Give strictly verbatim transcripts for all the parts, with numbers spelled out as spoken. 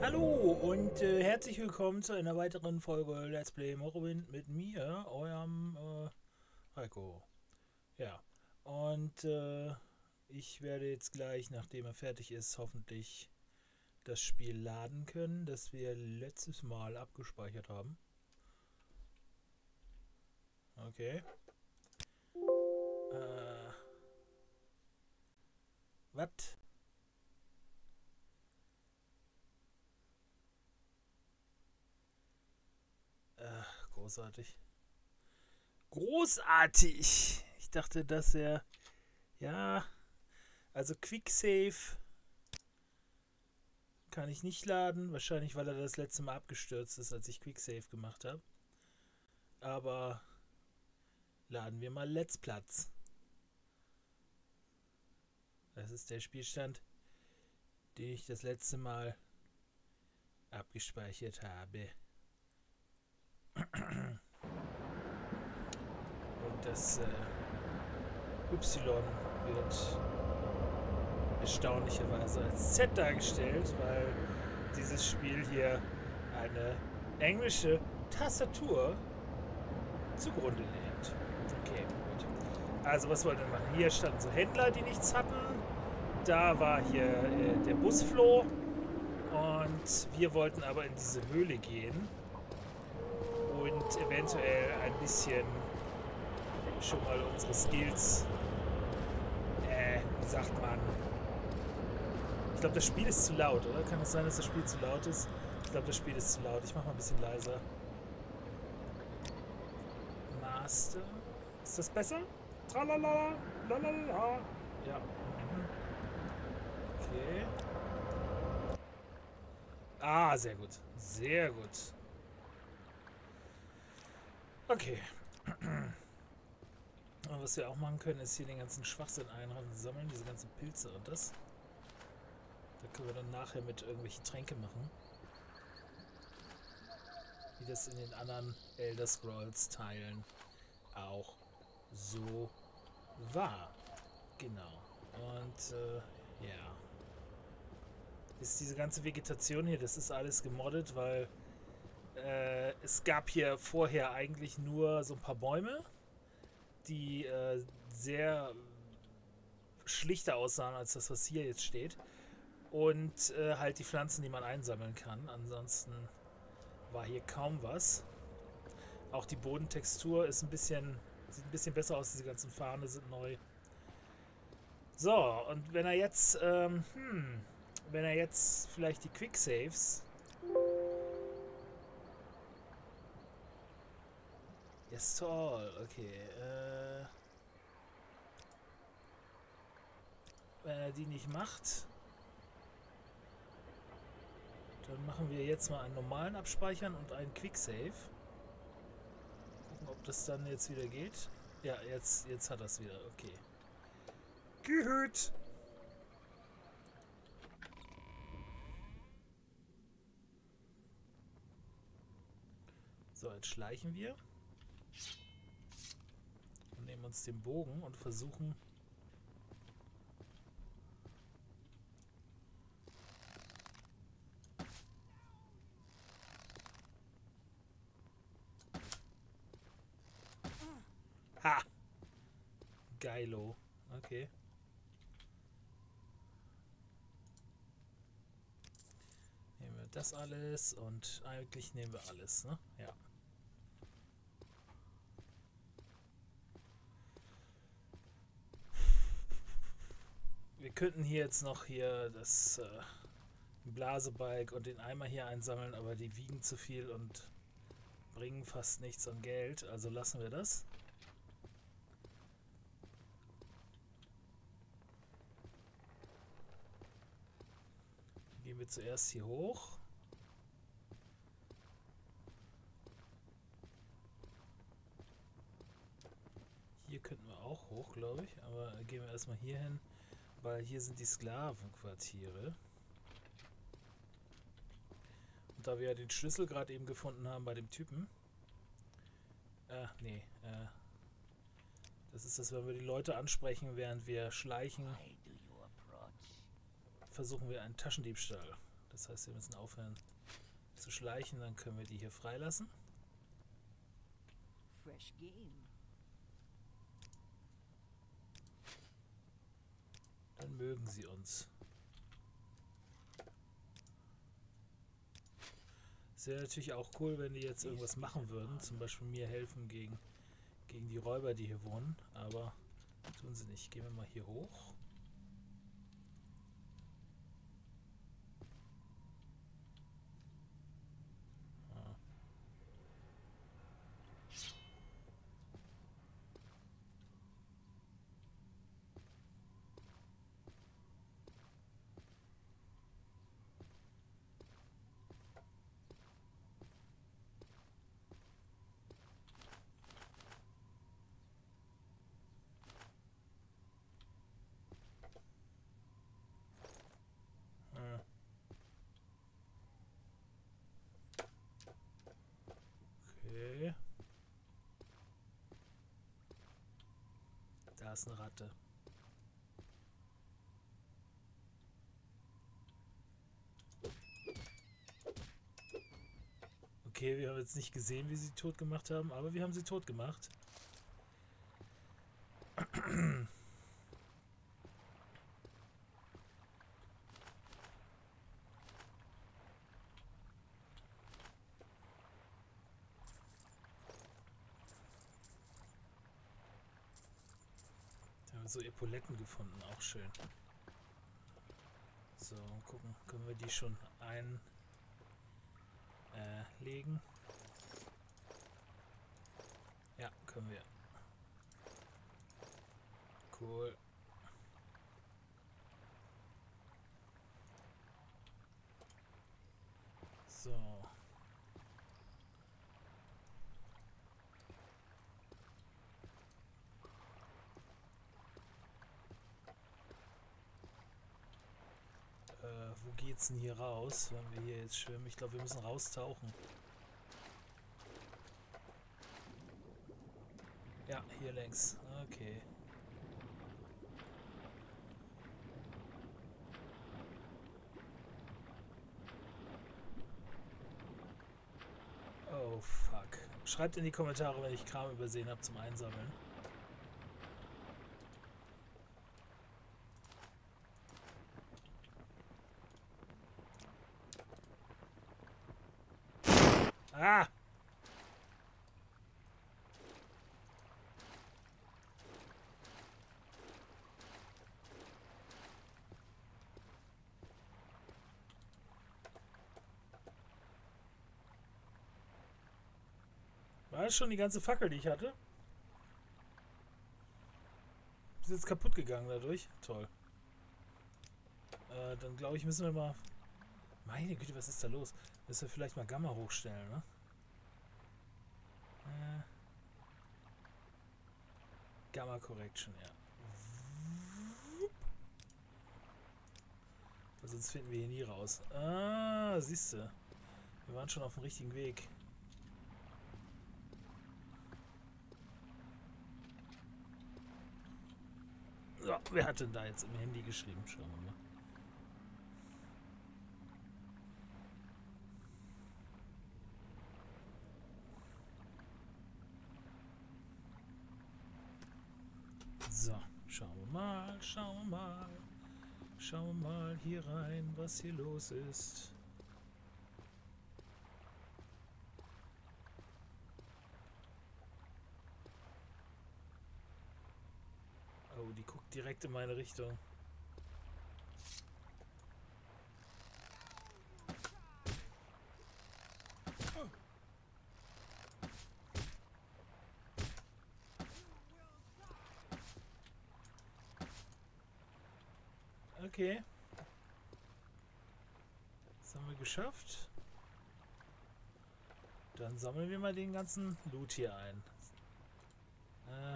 Hallo und äh, herzlich willkommen zu einer weiteren Folge Let's Play Morrowind mit mir, eurem äh, Heiko. Ja, und äh, ich werde jetzt gleich, nachdem er fertig ist, hoffentlich das Spiel laden können, das wir letztes Mal abgespeichert haben. Okay. Äh, was? Äh, großartig. Großartig! Ich dachte, dass er... Ja, also Quicksave kann ich nicht laden. Wahrscheinlich, weil er das letzte Mal abgestürzt ist, als ich Quicksave gemacht habe. Aber laden wir mal Let's Platz. Das ist der Spielstand, den ich das letzte Mal abgespeichert habe. Und das äh, Y wird erstaunlicherweise als Z dargestellt, weil dieses Spiel hier eine englische Tastatur zugrunde legt. Okay, gut. Also was wollten wir machen? Hier standen so Händler, die nichts hatten. Da war hier äh, der Busfloh. Und wir wollten aber in diese Höhle gehen. Und eventuell ein bisschen schon mal unsere Skills, äh, wie sagt man? Ich glaube, das Spiel ist zu laut, oder? Kann es sein, dass das Spiel zu laut ist? Ich glaube, das Spiel ist zu laut. Ich mache mal ein bisschen leiser. Master. Ist das besser? Tralala, lalala. Ja. Mhm. Okay. Ah, sehr gut. Sehr gut. Okay. Und was wir auch machen können, ist hier den ganzen Schwachsinn einsammeln, diese ganzen Pilze und das. Da können wir dann nachher mit irgendwelchen Tränke machen. Wie das in den anderen Elder Scrolls Teilen auch so war. Genau. Und äh, ja. Ist diese ganze Vegetation hier, das ist alles gemoddet, weil äh, es gab hier vorher eigentlich nur so ein paar Bäume, die äh, sehr schlichter aussahen als das, was hier jetzt steht. Und äh, halt die Pflanzen, die man einsammeln kann. Ansonsten war hier kaum was. Auch die Bodentextur ist ein bisschen, sieht ein bisschen besser aus. Diese ganzen Fahne sind neu. So, und wenn er jetzt, ähm, hm, wenn er jetzt vielleicht die Quicksaves. Yes, toll, okay. Äh, wenn er die nicht macht, dann machen wir jetzt mal einen normalen Abspeichern und einen Quicksave. Gucken, ob das dann jetzt wieder geht. Ja, jetzt, jetzt hat er es wieder. Okay. Gut. So, jetzt schleichen wir. Und nehmen uns den Bogen und versuchen... Ha! Geilo. Okay. Nehmen wir das alles und eigentlich nehmen wir alles, ne? Ja. Wir könnten hier jetzt noch hier das äh, Blasebalg und den Eimer hier einsammeln, aber die wiegen zu viel und bringen fast nichts an Geld, also lassen wir das. Gehen wir zuerst hier hoch. Hier könnten wir auch hoch, glaube ich, aber gehen wir erstmal hier hin, weil hier sind die Sklavenquartiere. Und da wir ja den Schlüssel gerade eben gefunden haben bei dem Typen. Äh, nee, äh. Das ist das, wenn wir die Leute ansprechen, während wir schleichen, versuchen wir einen Taschendiebstahl. Das heißt, wir müssen aufhören zu schleichen, dann können wir die hier freilassen. Fresh game. Dann mögen sie uns. Es wäre natürlich auch cool, wenn die jetzt irgendwas machen würden. Zum Beispiel mir helfen gegen, gegen die Räuber, die hier wohnen. Aber tun sie nicht. Gehen wir mal hier hoch. Ah. Okay. Da ist eine Ratte. Okay, wir haben jetzt nicht gesehen, wie sie tot gemacht haben, aber wir haben sie tot gemacht. Da haben wir so Epauletten gefunden, auch schön. So, gucken, können wir die schon einlegen? Ja, können wir. Cool. So. Äh, wo geht's denn hier raus, wenn wir hier jetzt schwimmen? Ich glaube, wir müssen raustauchen. Ja, hier längs. Okay. Oh, fuck. Schreibt in die Kommentare, wenn ich Kram übersehen habe zum Einsammeln. Ah! War das schon die ganze Fackel, die ich hatte? Ist jetzt kaputt gegangen dadurch? Toll. Äh, dann glaube ich, müssen wir mal... Meine Güte, was ist da los? Müssen wir vielleicht mal Gamma hochstellen, ne? Äh, Gamma Correction, ja. Sonst finden wir hier nie raus. Ah, siehst du. Wir waren schon auf dem richtigen Weg. So, wer hat denn da jetzt im Handy geschrieben? Schauen wir mal. So, schauen wir mal, schauen wir mal. Schauen wir mal hier rein, was hier los ist. Oh, die guckt direkt in meine Richtung. Okay. Das haben wir geschafft. Dann sammeln wir mal den ganzen Loot hier ein. Äh.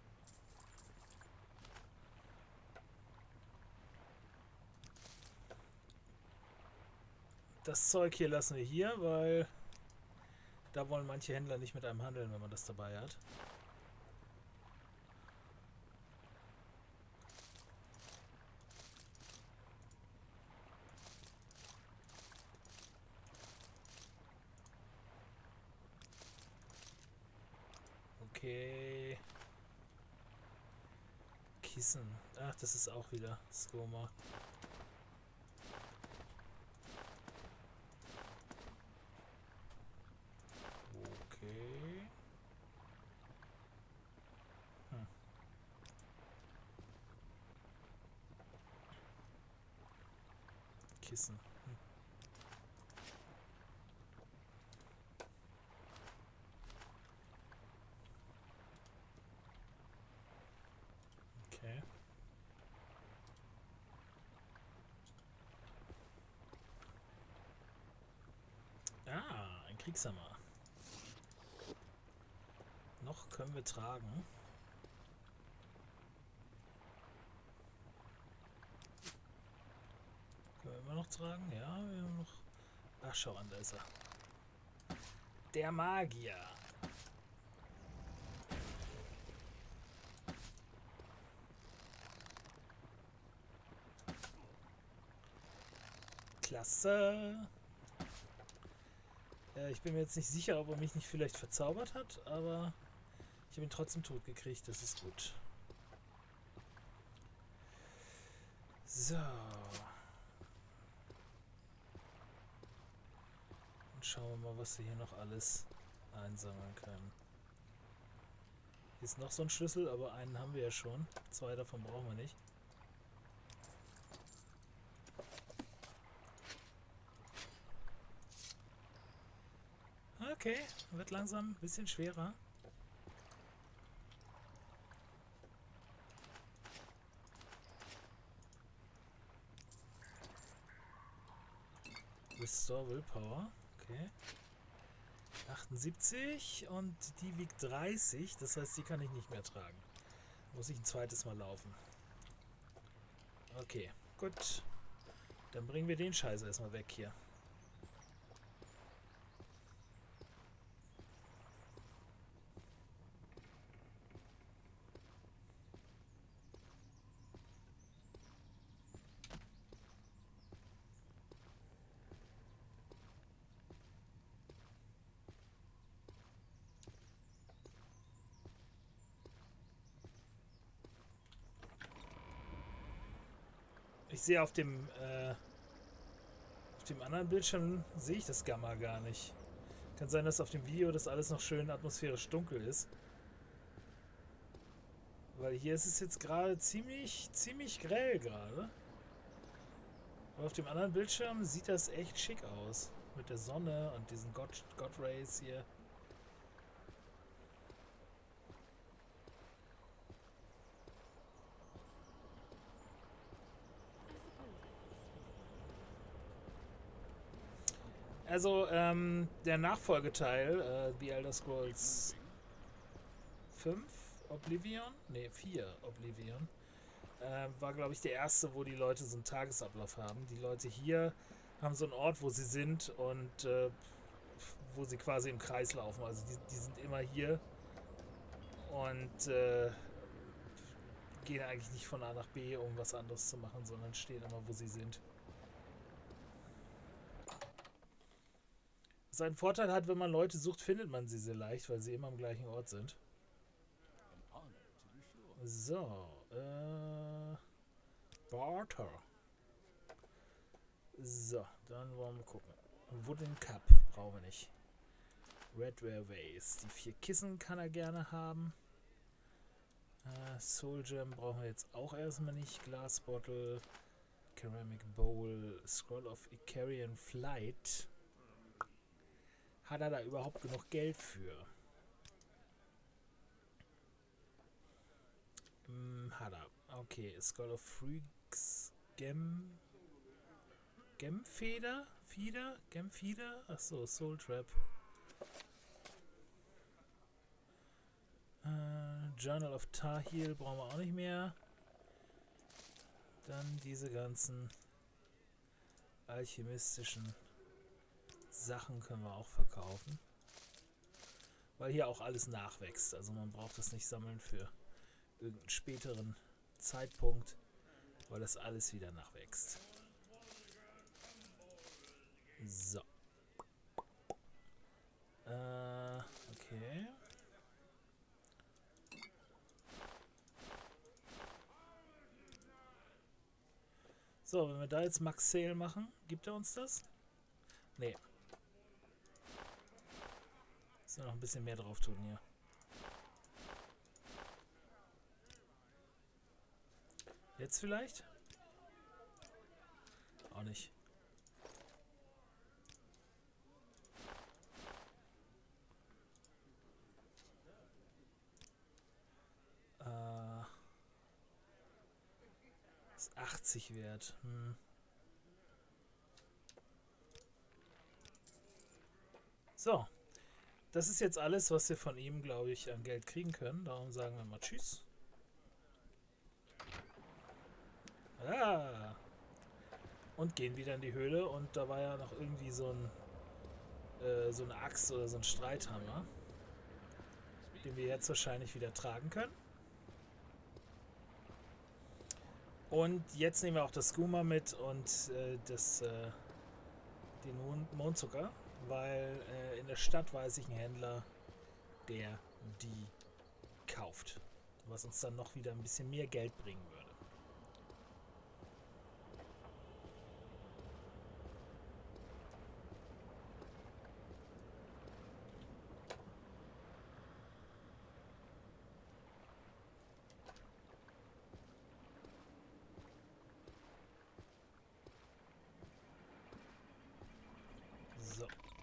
Das Zeug hier lassen wir hier, weil da wollen manche Händler nicht mit einem handeln, wenn man das dabei hat. Okay. Kissen. Ach, das ist auch wieder Skoma. Okay. Hm. Kissen. Hm. Okay. Ah, ein Kriegshammer. Noch können wir tragen. Können wir immer noch tragen? Ja, wir haben noch... Ach, schau an, da ist er. Der Magier. Klasse. Äh, ich bin mir jetzt nicht sicher, ob er mich nicht vielleicht verzaubert hat, aber ich habe ihn trotzdem tot gekriegt. Das ist gut. So. Und schauen wir mal, was wir hier noch alles einsammeln können. Hier ist noch so ein Schlüssel, aber einen haben wir ja schon. Zwei davon brauchen wir nicht. Okay, wird langsam ein bisschen schwerer. Restore Willpower. Okay. achtundsiebzig und die wiegt dreißig. Das heißt, die kann ich nicht mehr tragen. Muss ich ein zweites Mal laufen. Okay, gut. Dann bringen wir den Scheiß erstmal weg hier. Ich sehe auf dem äh, auf dem anderen Bildschirm sehe ich das Gamma gar nicht. Kann sein, dass auf dem Video das alles noch schön atmosphärisch dunkel ist. Weil hier ist es jetzt gerade ziemlich, ziemlich grell gerade. Aber auf dem anderen Bildschirm sieht das echt schick aus. Mit der Sonne und diesen God, God Rays hier. Also, ähm, der Nachfolgeteil, äh, The Elder Scrolls fünf, Oblivion? Ne, vier Oblivion. Äh, war, glaube ich, der erste, wo die Leute so einen Tagesablauf haben. Die Leute hier haben so einen Ort, wo sie sind und äh, wo sie quasi im Kreis laufen. Also die, die sind immer hier und äh, gehen eigentlich nicht von A nach B, um was anderes zu machen, sondern stehen immer, wo sie sind. Was einen Vorteil hat, wenn man Leute sucht, findet man sie sehr leicht, weil sie immer am gleichen Ort sind. So, äh... Barter. So, dann wollen wir gucken. Wooden Cup brauchen wir nicht. Redware Vase. Die vier Kissen kann er gerne haben. Äh, Soul Gem brauchen wir jetzt auch erstmal nicht. Glass Bottle. Ceramic Bowl. Scroll of Icarian Flight. Hat er da überhaupt genug Geld für? Hm, hat er. Okay, Scroll of Freaks. Gem. Gemfeder? Fieder? Gemfieder? Achso, Soul Trap. Äh, Journal of Tahil brauchen wir auch nicht mehr. Dann diese ganzen alchemistischen Sachen können wir auch verkaufen. Weil hier auch alles nachwächst. Also man braucht das nicht sammeln für irgendeinen späteren Zeitpunkt, weil das alles wieder nachwächst. So. Äh, okay. So, wenn wir da jetzt Max Sale machen, gibt er uns das? Nee. Müssen wir noch ein bisschen mehr drauf tun hier. Jetzt vielleicht? Auch nicht. Äh, ist achtzig wert. Hm. So. Das ist jetzt alles, was wir von ihm, glaube ich, an Geld kriegen können. Darum sagen wir mal Tschüss. Ah. Und gehen wieder in die Höhle. Und da war ja noch irgendwie so ein äh, so eine Axt oder so ein Streithammer, den wir jetzt wahrscheinlich wieder tragen können. Und jetzt nehmen wir auch das Skooma mit und äh, das, äh, den Mond Mondzucker, weil äh, in der Stadt weiß ich einen Händler, der die kauft. Was uns dann noch wieder ein bisschen mehr Geld bringen würde. So.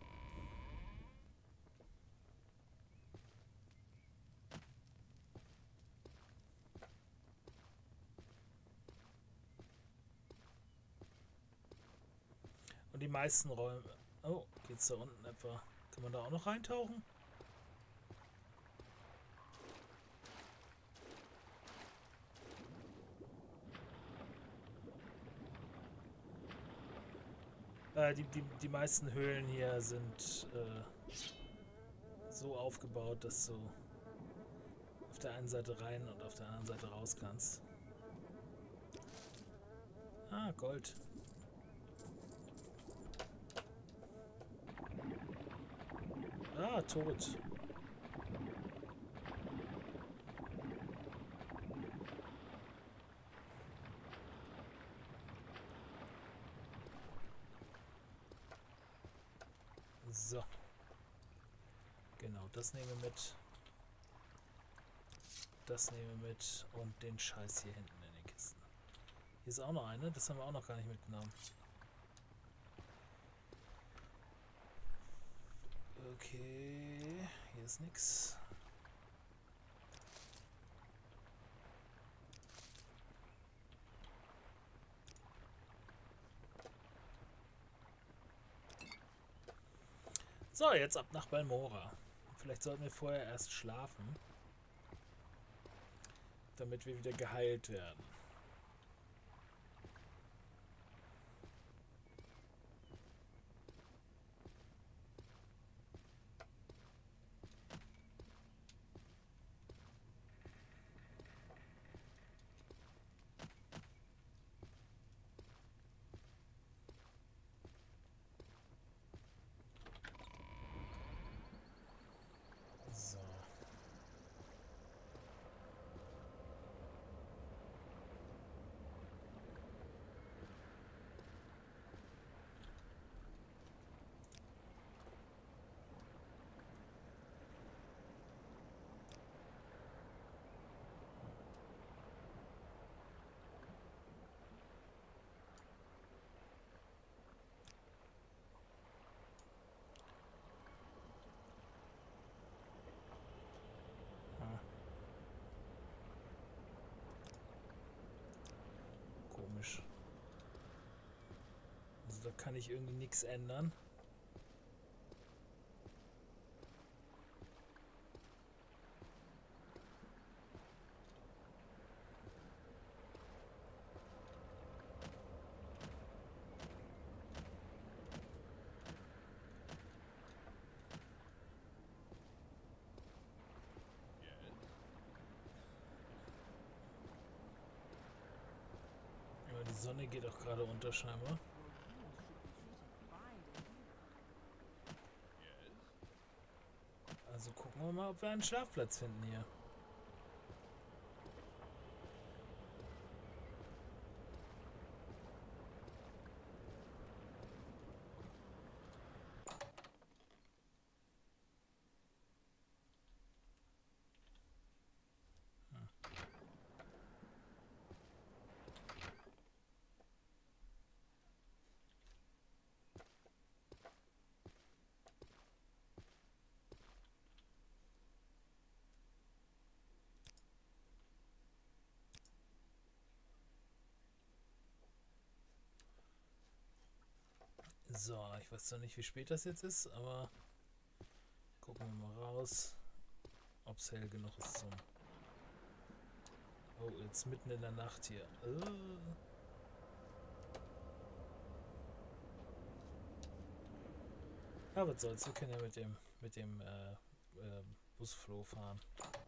Und die meisten Räume... Oh, geht's da unten etwa? Kann man da auch noch reintauchen? Äh, die, die, die meisten Höhlen hier sind äh, so aufgebaut, dass du auf der einen Seite rein und auf der anderen Seite raus kannst. Ah, Gold. Ah, tot. So. Genau, das nehmen wir mit. Das nehmen wir mit. Und den Scheiß hier hinten in den Kisten. Hier ist auch noch eine. Das haben wir auch noch gar nicht mitgenommen. Okay. Hier ist nichts. So, jetzt ab nach Balmora. Vielleicht sollten wir vorher erst schlafen, damit wir wieder geheilt werden. So. Ah. Komisch. Also da kann ich irgendwie nichts ändern. Aber die Sonne geht auch gerade unter scheinbar. Also gucken wir mal, ob wir einen Schlafplatz finden hier. So, ich weiß zwar nicht, wie spät das jetzt ist, aber gucken wir mal raus, ob es hell genug ist zum... Oh, jetzt mitten in der Nacht hier. Uh. Ja, was soll's, wir können ja mit dem, mit dem äh, äh, Busflow fahren.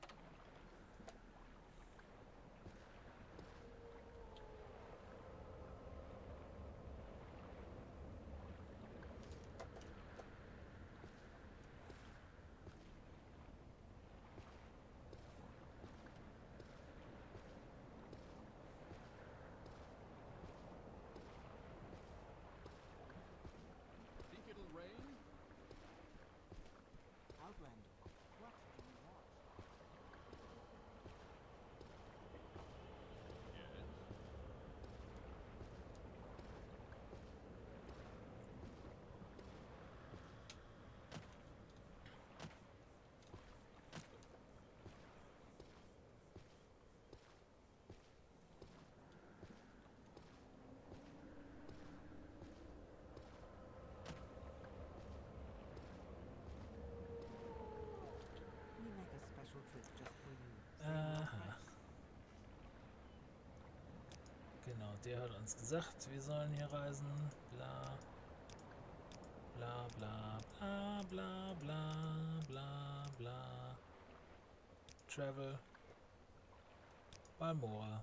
Aha. Genau, der hat uns gesagt, wir sollen hier reisen. Bla. Bla bla bla bla bla bla bla. Travel. Balmora.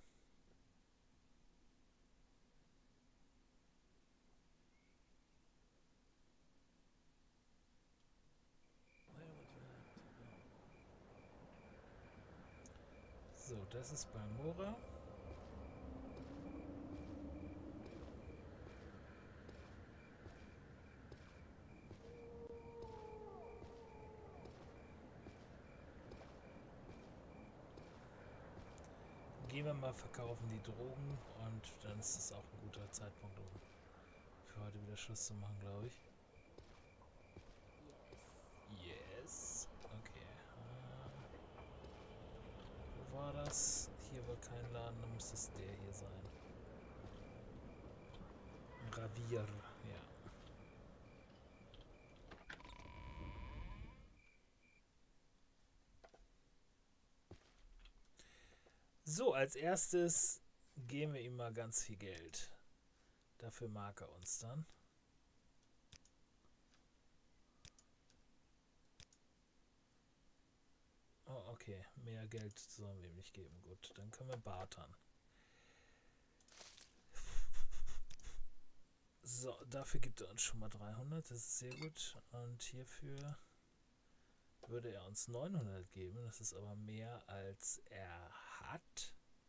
So, das ist Balmora. Gehen wir mal verkaufen die Drogen und dann ist es auch ein guter Zeitpunkt, um für heute wieder Schluss zu machen, glaube ich. Yes. Okay. Wo war das? Hier war kein Laden, dann muss es der hier sein. Ravier, ja. So, als erstes geben wir ihm mal ganz viel Geld. Dafür mag er uns dann. Oh, okay. Mehr Geld sollen wir ihm nicht geben. Gut, dann können wir bartern. So, dafür gibt er uns schon mal dreihundert. Das ist sehr gut. Und hierfür würde er uns neunhundert geben. Das ist aber mehr als er hat.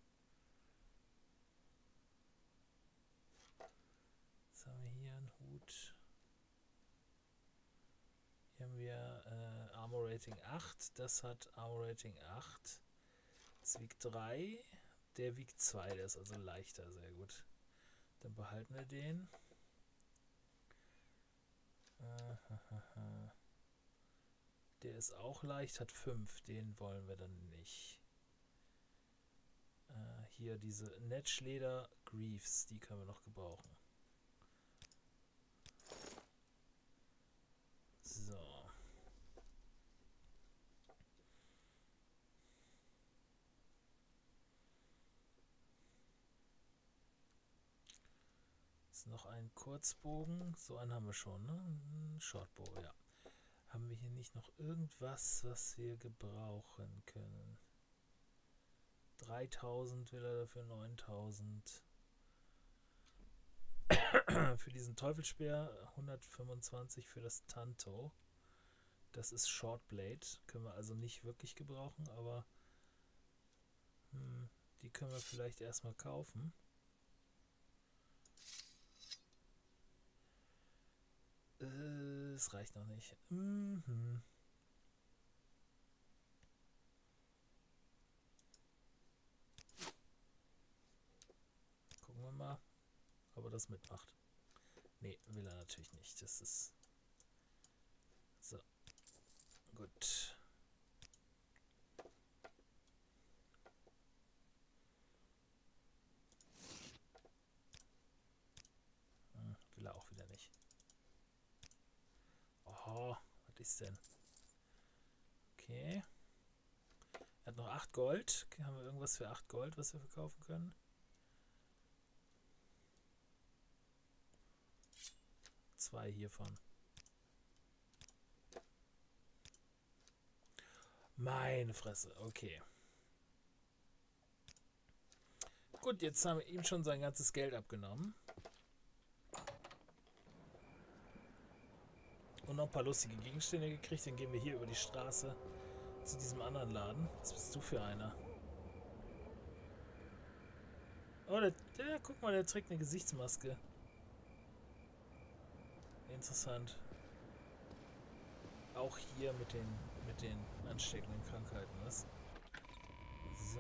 Was haben wir hier? Ein Hut. Hier haben wir äh, Armor Rating acht. Das hat Armor Rating acht. Das wiegt drei. Der wiegt zwei. Der ist also leichter. Sehr gut. Dann behalten wir den. Der ist auch leicht, hat fünf. Den wollen wir dann nicht. Äh, hier diese Netschleder Greaves, die können wir noch gebrauchen. So. Ist noch ein Kurzbogen. So einen haben wir schon, ne? Ein Shortbow, ja. Haben wir hier nicht noch irgendwas, was wir gebrauchen können? dreitausend will er dafür, neuntausend. Für diesen Teufelspeer hundertfünfundzwanzig für das Tanto. Das ist Shortblade. Können wir also nicht wirklich gebrauchen, aber hm, die können wir vielleicht erstmal kaufen. Äh, es reicht noch nicht. Mhm. Gucken wir mal, ob er das mitmacht. Nee, will er natürlich nicht. Das ist... So. Gut. Hm, will er auch wieder nicht. ist denn? Okay. Er hat noch acht Gold. Okay, haben wir irgendwas für acht Gold, was wir verkaufen können? Zwei hiervon. Meine Fresse, okay. Gut, jetzt haben wir ihm schon sein ganzes Geld abgenommen. Und noch ein paar lustige Gegenstände gekriegt. Dann gehen wir hier über die Straße zu diesem anderen Laden. Was bist du für einer? Oh, der, der, guck mal, der trägt eine Gesichtsmaske. Interessant. Auch hier mit den, mit den ansteckenden Krankheiten, was? So.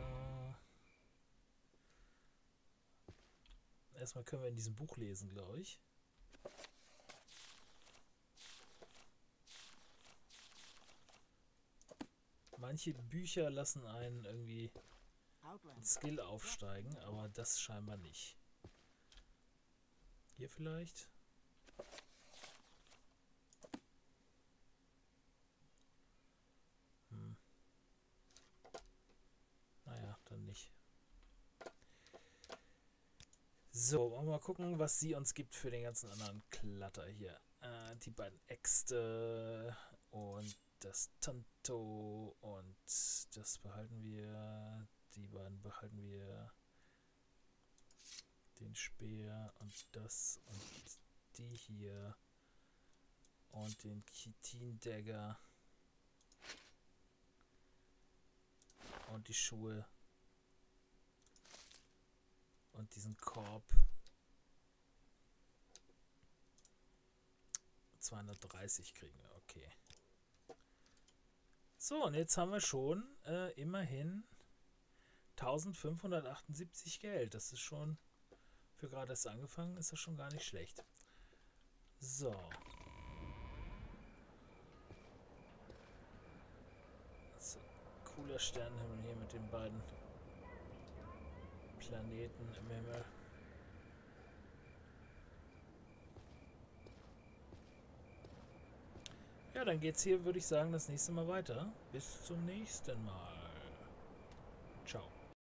Erstmal können wir in diesem Buch lesen, glaube ich. Manche Bücher lassen einen irgendwie einen Skill aufsteigen, aber das scheinbar nicht. Hier vielleicht? Hm. Naja, dann nicht. So, wollen wir mal gucken, was sie uns gibt für den ganzen anderen Klatter hier. Äh, die beiden Äxte und das Tanto und das behalten wir. Die beiden behalten wir. Den Speer und das und die hier. Und den Chitin Dagger. Und die Schuhe. Und diesen Korb. zweihundertdreißig kriegen wir, okay. So, und jetzt haben wir schon äh, immerhin eintausendfünfhundertachtundsiebzig Geld. Das ist schon, für gerade erst angefangen, ist das schon gar nicht schlecht. So. So, cooler Sternenhimmel hier mit den beiden Planeten im Himmel. Ja, dann geht's hier, würde ich sagen, das nächste Mal weiter. Bis zum nächsten Mal.